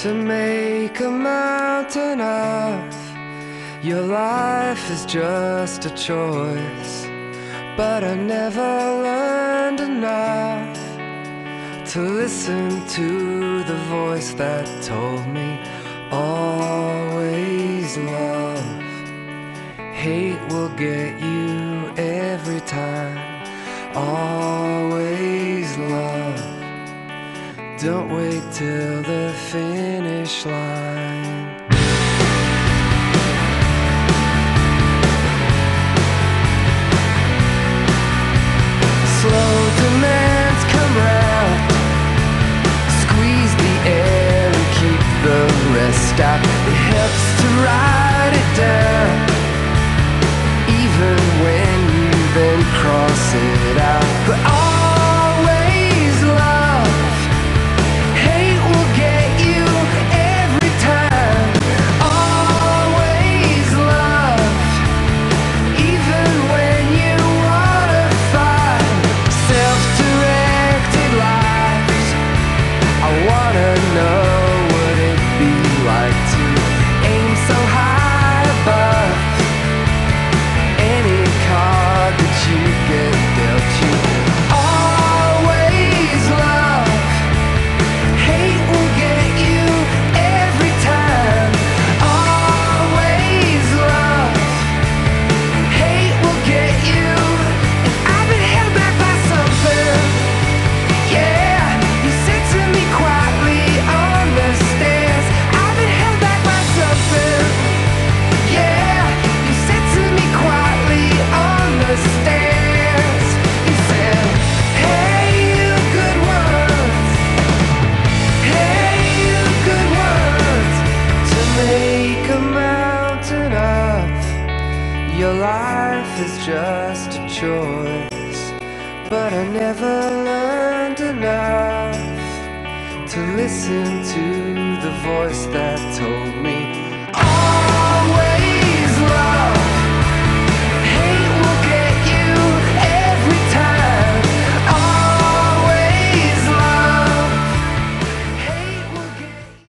to make a mountain of your life is just a choice. But I never learned enough to listen to the voice that told me always love. Hate will get you every time. Always love. Don't wait till the finish line. Slow demands come round, squeeze the air and keep the rest out. It helps to write it down, even when you then cross it out. But always love. Hate will get you every time. Always love, even when you wanna fight. Self-directed lives. I wanna know what it'd be like to aim so high above any card that you get dealt you. Always love. Hate will get you every time. Always love. Hate will get you. And I've been held back by something. Yeah, you said to me quietly on the stairs. I've been held back by something. Yeah, you said to me quietly on the stairs. You said, hey, you good ones. Hey, you good ones. To make a mountain of your life is just a choice. But I never learned enough to listen to the voice that told me